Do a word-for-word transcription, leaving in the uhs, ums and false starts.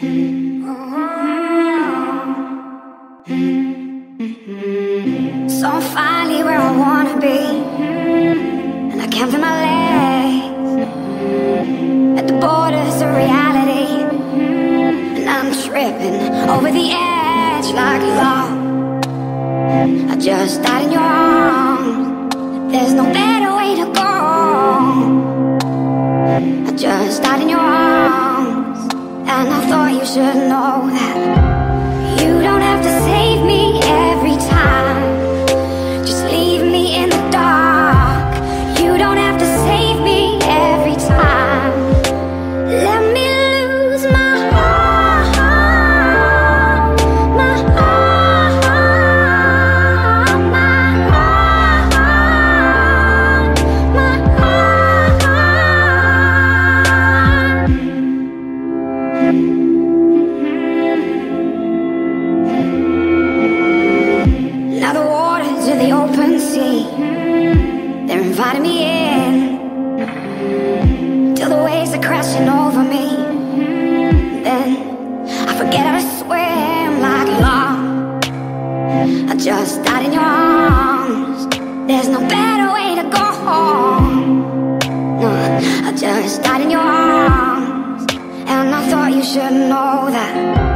So I'm finally where I wanna be, and I can't feel my legs at the borders of reality, and I'm tripping over the edge like love. I just died in your arms. There's no better way to go. I just died in your arms, and I thought you should know that you don't have to save me every time. Just leave me in the dark. You don't have to save me every time. Let me lose my heart, my heart, my heart, my heart. Now the waters of the open sea, they're inviting me in, till the waves are crashing over me. Then I forget how to swim like love. I just died in your arms. There's no better way to go home. No, I just died in your arms, and I thought you should know that